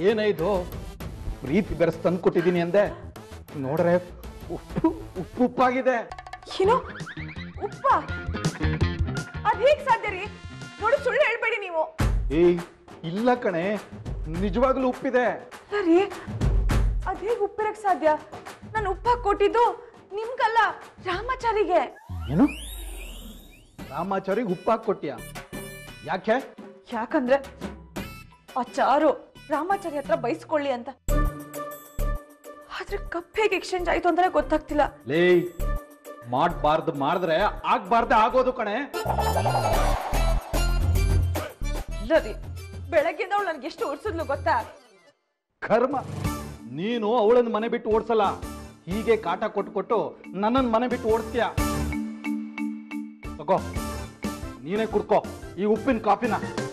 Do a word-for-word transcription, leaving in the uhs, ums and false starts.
ಏನಾಯ್ತು? ಪ್ರೀತಿ ಬೆರೆಸ್ ತಂದು ಕೊಟ್ಟಿದ್ದೀನಿ ಅಂದೆ, ನೋಡ್ರೆ ಉಪ್ಪು ಉಪ್ಪು ಉಪ್ಪಾಗಿದೆ. ಏನೋ ಉಪ್ಪ? ಅದ್ ಹೇಗ್ ಸಾಧ್ಯ ರೀ? ನೋಡಿ ಸುಳ್ಳು ಹೇಳ್ಬೇಡಿ ನೀವು. ಏಯ್ ಇಲ್ಲ ಕಣೆ, ನಿಜವಾಗ್ಲೂ ಉಪ್ಪಿದೆ. ರೀ ಅದ್ ಹೇಗ್ ಉಪ್ಪಿರಕ್ ಸಾಧ್ಯ? ನಾನು ಉಪ್ಪ ಕೊಟ್ಟಿದ್ದು ನಿಮ್ಗಲ್ಲ, ರಾಮಾಚಾರಿಗೆ. ಏನು? ರಾಮಾಚಾರಿಗೆ ಉಪ್ಪಾಕ್ ಕೊಟ್ಟಿಯ? ಯಾಕೆ? ಯಾಕಂದ್ರೆ ಆ ಚಾರು ರಾಮಾಚಾರಿ ಹತ್ರ ಬೈಸ್ಕೊಳ್ಳಿ ಅಂತ. ಆದ್ರೆ ಕಪ್ ಹೇಗೆ ಎಕ್ಸ್ಚೇಂಜ್ ಆಯ್ತು ಅಂದ್ರೆ ಗೊತ್ತಾಗ್ತಿಲ್ಲ. ಲೇ, ಮಾಡ್ಬಾರ್ದು ಮಾಡಿದ್ರೆ ಆಗ್ಬಾರ್ದೆ ಆಗೋದು ಕಣೆ. ಇಲ್ಲ ರೀ, ಬೆಳಗ್ಗೆಯಿಂದ ಅವಳು ನನ್ಗೆ ಎಷ್ಟು ಓಡಿಸಿದ್ಲು ಗೊತ್ತಾ? ಕರ್ಮ, ನೀನು ಅವಳನ್ನ ಮನೆ ಬಿಟ್ಟು ಓಡಿಸಲ್ಲ, ಹೀಗೆ ಕಾಟ ಕೊಟ್ಟು ಕೊಟ್ಟು ನನ್ನನ್ನು ಮನೆ ಬಿಟ್ಟು ಓಡಿಸ್ತೀಯ. ತಗೋ, ನೀನೇ ಕುಡ್ಕೋ ಈ ಉಪ್ಪಿನ ಕಾಫಿನ.